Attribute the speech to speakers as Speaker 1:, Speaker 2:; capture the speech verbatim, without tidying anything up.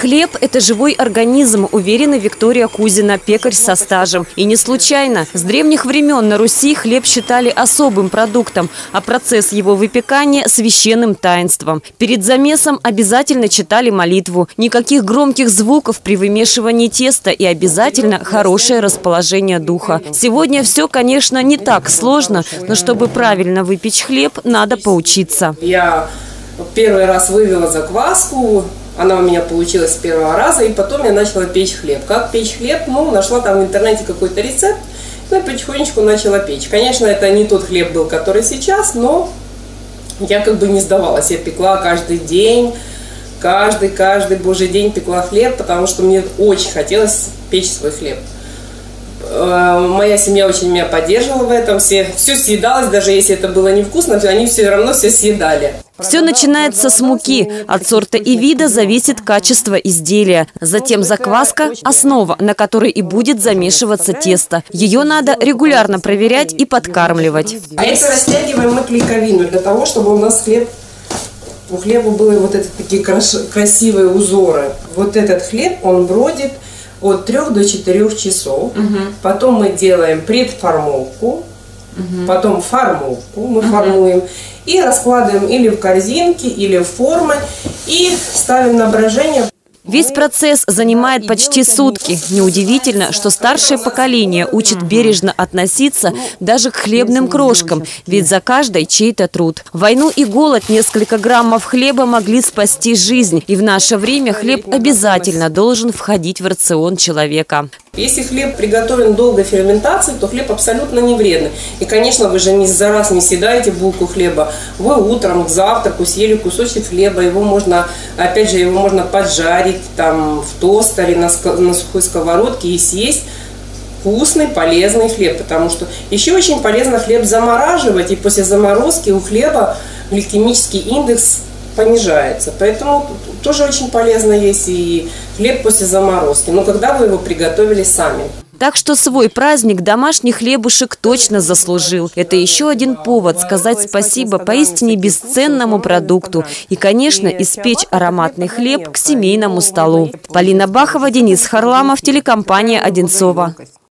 Speaker 1: Хлеб – это живой организм, уверена Виктория Кузина, пекарь со стажем. И не случайно. С древних времен на Руси хлеб считали особым продуктом, а процесс его выпекания – священным таинством. Перед замесом обязательно читали молитву. Никаких громких звуков при вымешивании теста и обязательно хорошее расположение духа. Сегодня все, конечно, не так сложно, но чтобы правильно выпечь хлеб, надо поучиться.
Speaker 2: Я первый раз вывела закваску. Она у меня получилась с первого раза, и потом я начала печь хлеб. Как печь хлеб? Ну, нашла там в интернете какой-то рецепт, ну и потихонечку начала печь. Конечно, это не тот хлеб был, который сейчас, но я как бы не сдавалась. Я пекла каждый день, каждый, каждый божий день пекла хлеб, потому что мне очень хотелось печь свой хлеб. Моя семья очень меня поддерживала в этом, все, все съедалось, даже если это было невкусно, они все равно все съедали.
Speaker 1: Все начинается с муки. От сорта и вида зависит качество изделия. Затем закваска – основа, на которой и будет замешиваться тесто. Ее надо регулярно проверять и подкармливать.
Speaker 2: А это растягиваем мы клейковину, для того, чтобы у нас хлеб, у хлеба были вот эти такие красивые узоры. Вот этот хлеб, он бродит от трех до четырех часов. Угу. Потом мы делаем предформовку, угу. потом формовку мы угу. формуем. И раскладываем или в корзинки, или в формы, и ставим на брожение.
Speaker 1: Весь процесс занимает почти сутки. Неудивительно, что старшее поколение учит бережно относиться даже к хлебным крошкам, ведь за каждой чей-то труд. В войну и голод несколько граммов хлеба могли спасти жизнь, и в наше время хлеб обязательно должен входить в рацион человека.
Speaker 2: Если хлеб приготовлен долгой ферментации, то хлеб абсолютно не вредный. И, конечно, вы же не за раз не съедаете булку хлеба. Вы утром к завтраку съели кусочек хлеба, его можно, опять же, его можно поджарить там в тостере, на, на сухой сковородке и съесть вкусный, полезный хлеб. Потому что еще очень полезно хлеб замораживать, и после заморозки у хлеба гликемический индекс понижается. Поэтому тоже очень полезно есть и хлеб после заморозки, но когда вы его приготовили сами.
Speaker 1: Так что свой праздник домашний хлебушек точно заслужил. Это еще один повод сказать спасибо поистине бесценному продукту и, конечно, испечь ароматный хлеб к семейному столу. Полина Бахова, Денис Харламов, телекомпания «Одинцово».